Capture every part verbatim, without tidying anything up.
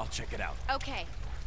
check it out. Okay.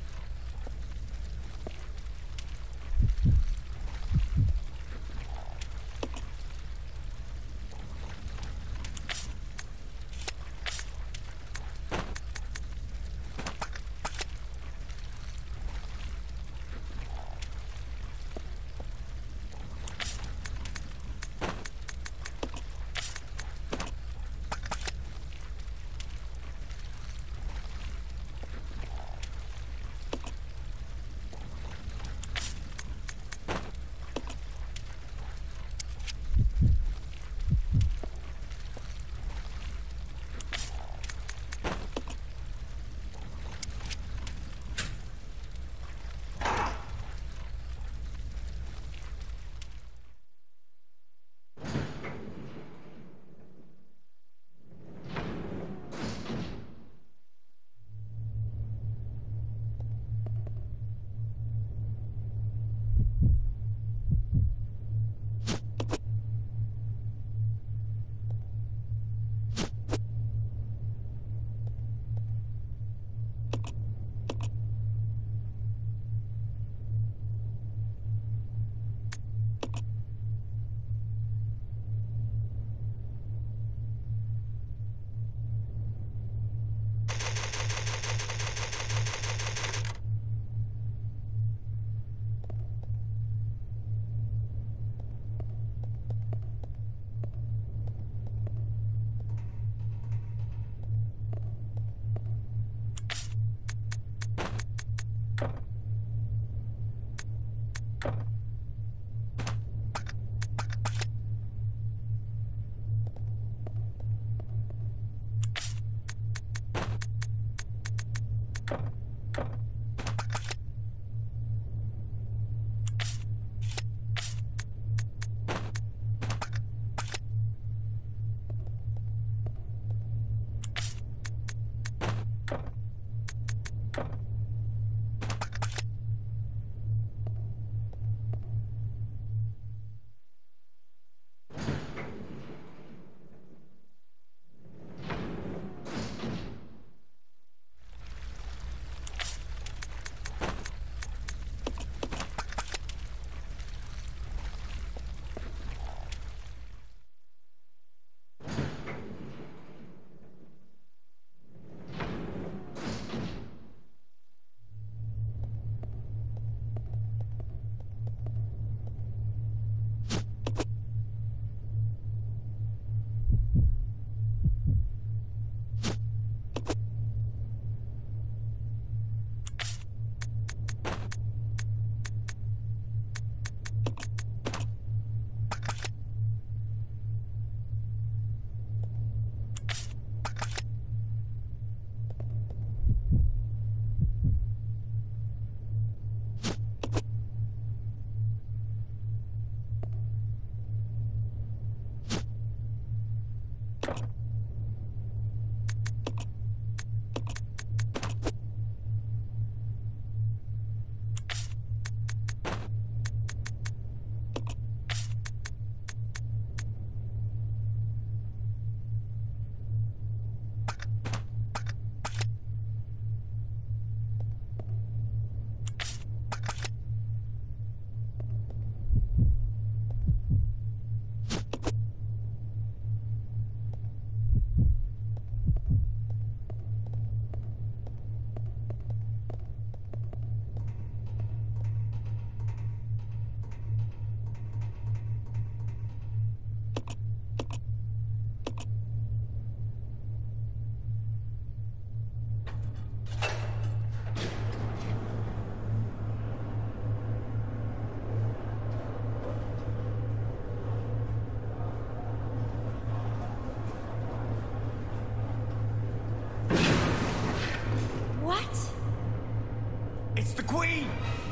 It's the Queen!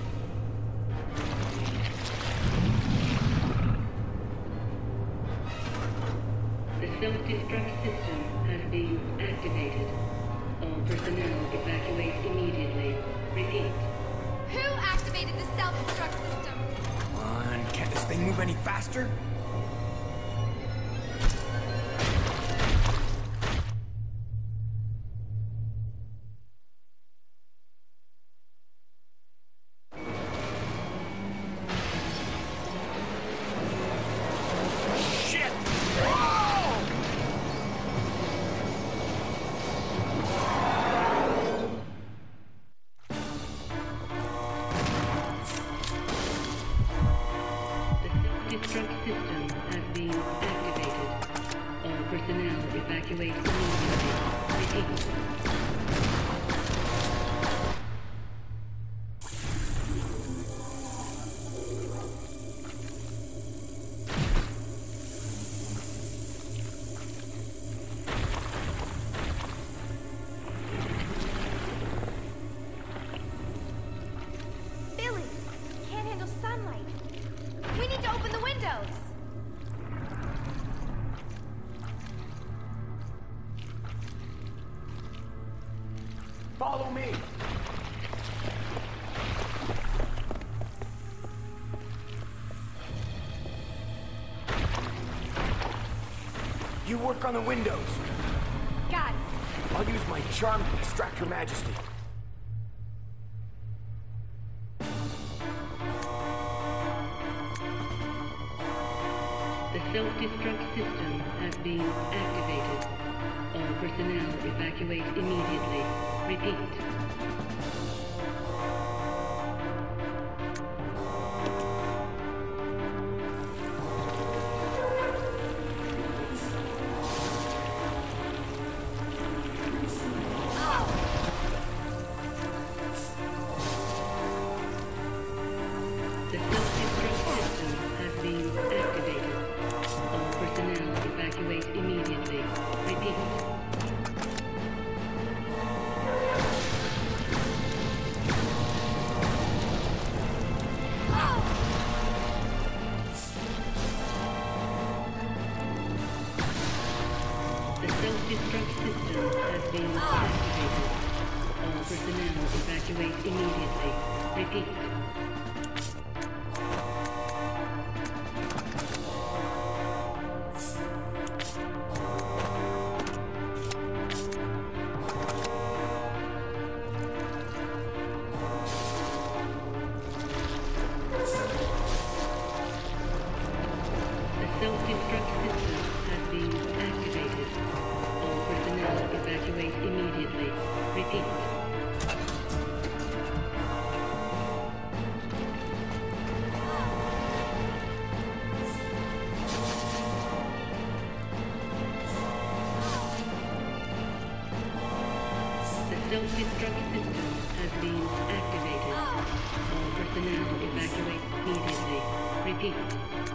The self-destruct system has been activated. All personnel evacuate immediately. Repeat. Who activated the self-destruct system? Come on, can't this thing move any faster? self-destruct system has been activated. All personnel evacuate immediately. Repeat. Billy, can't handle sunlight. We need to open the windows. Follow me. You work on the windows. Got it. I'll use my charm to distract Her Majesty. The self-destruct system has been activated. All personnel evacuate immediately. Repeat. The self-destruct system has been activated. All personnel evacuate immediately. Repeat. The self-destruct system has been activated. All personnel evacuate immediately. Repeat. The self-destruct system has been activated. All personnel evacuate immediately. Repeat. The self-destruct system has been activated. All personnel evacuate immediately. Repeat.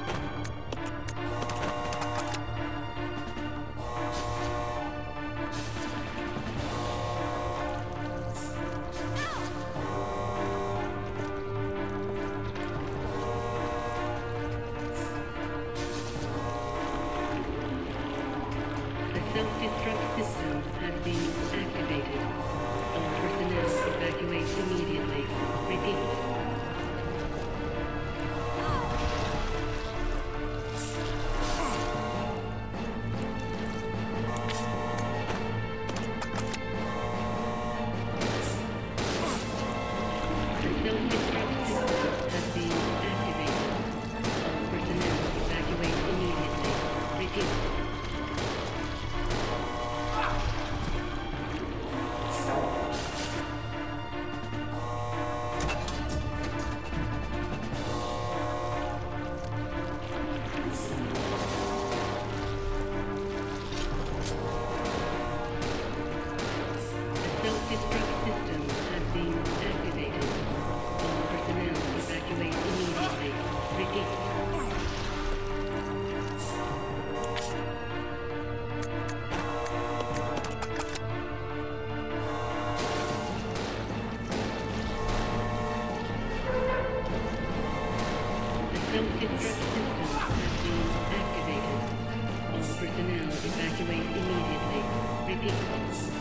The self-destruct system has been activated. All personnel evacuate immediately. Repeat. The self-destruct system has been activated. All personnel evacuate immediately. Repeat. The self-destruct system has been activated. All personnel evacuate immediately. Repeat. The self-destruct system has been activated. All personnel evacuate immediately. Repeat.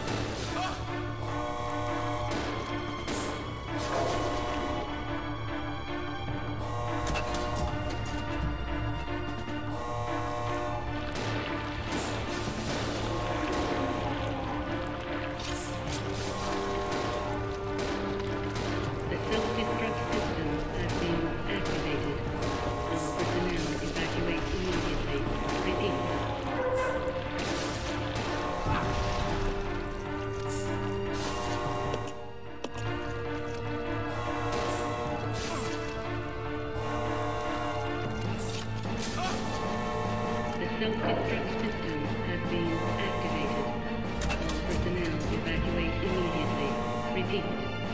The self-destruct system has been activated. All personnel evacuate immediately. Repeat. Self-destruct system has been activated. All personnel evacuate immediately. Repeat.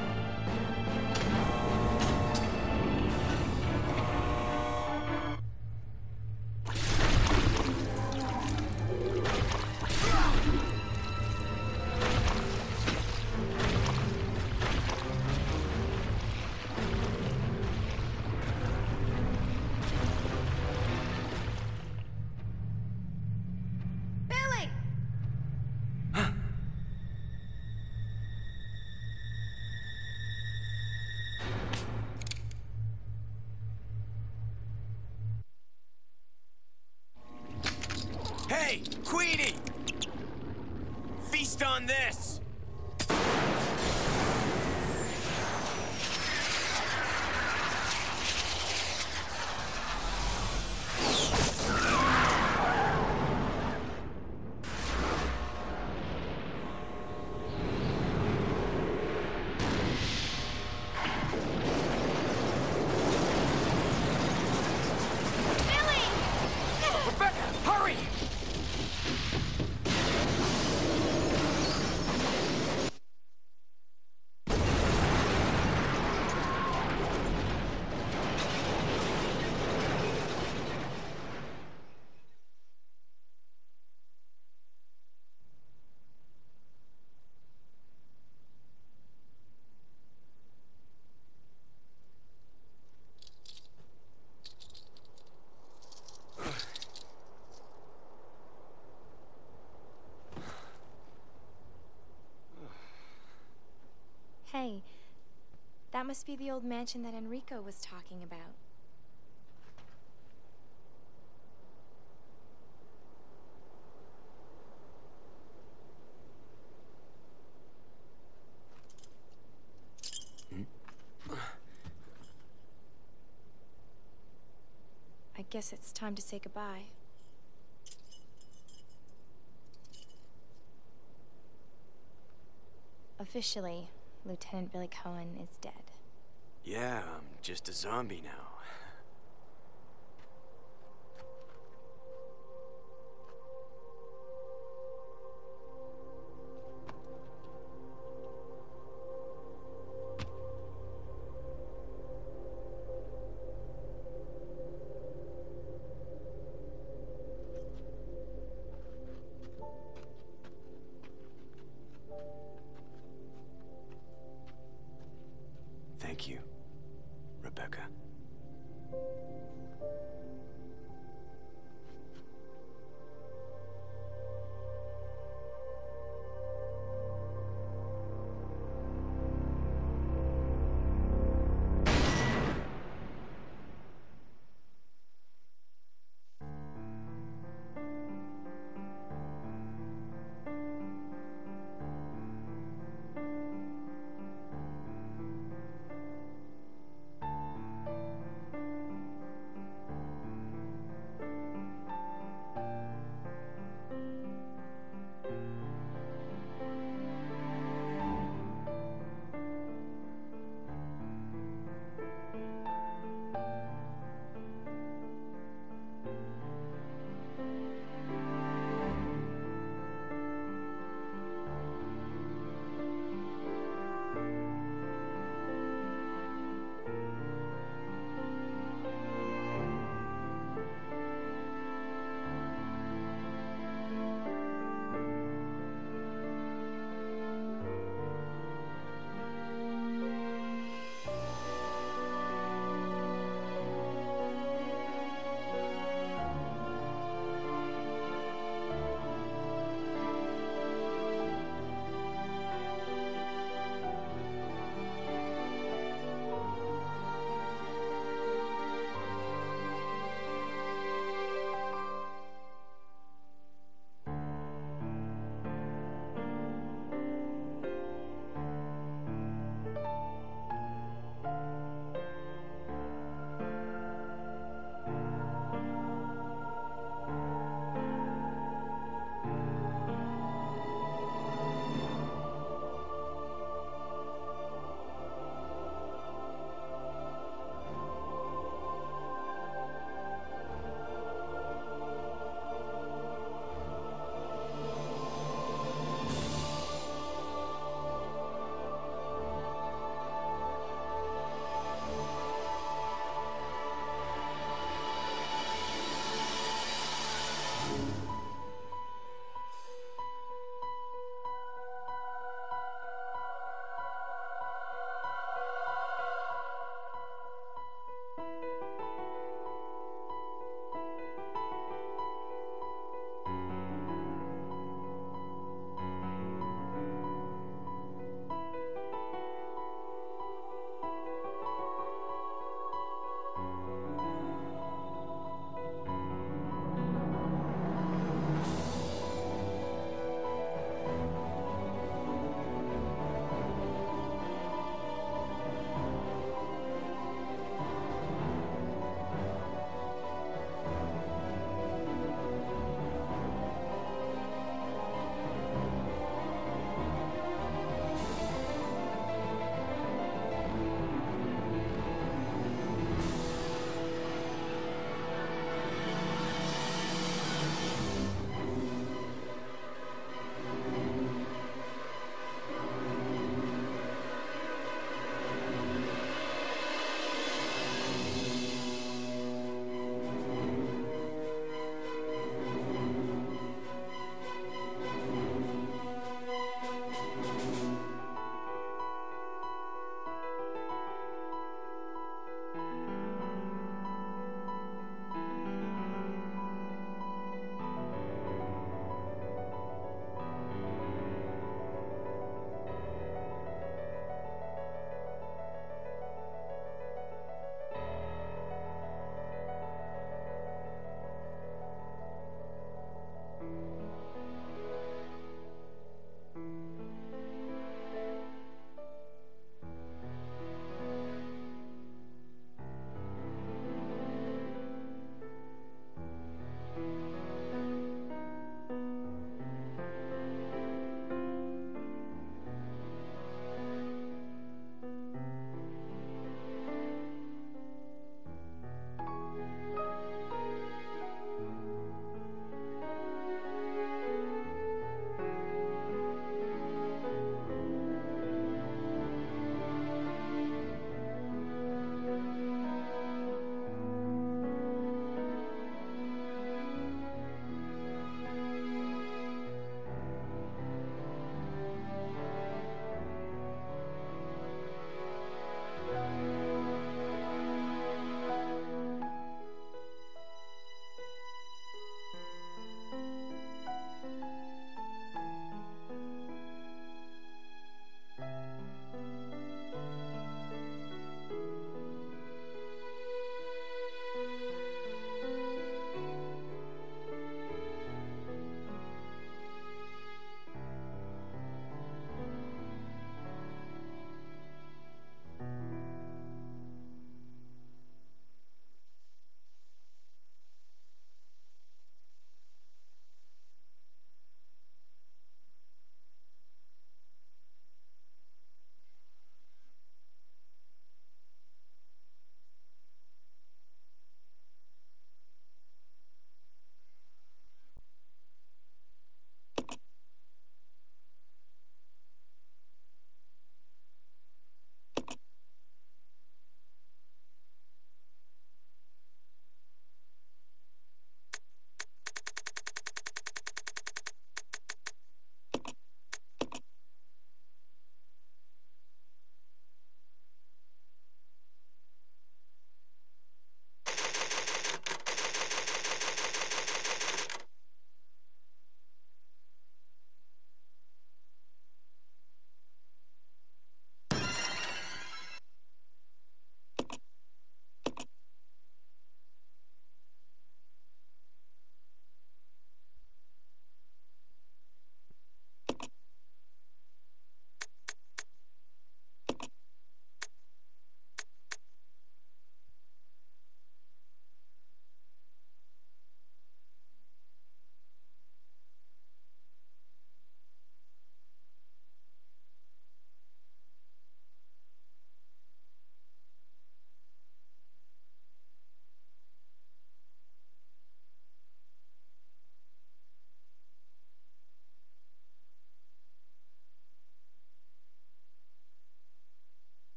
Billy! Hey, Queenie! Feast on this! Billy! Rebecca, hurry! Hey, that must be the old mansion that Enrico was talking about. I guess it's time to say goodbye. Officially, Lieutenant Billy Cohen is dead. Yeah, I'm just a zombie now. Thank you, Rebecca.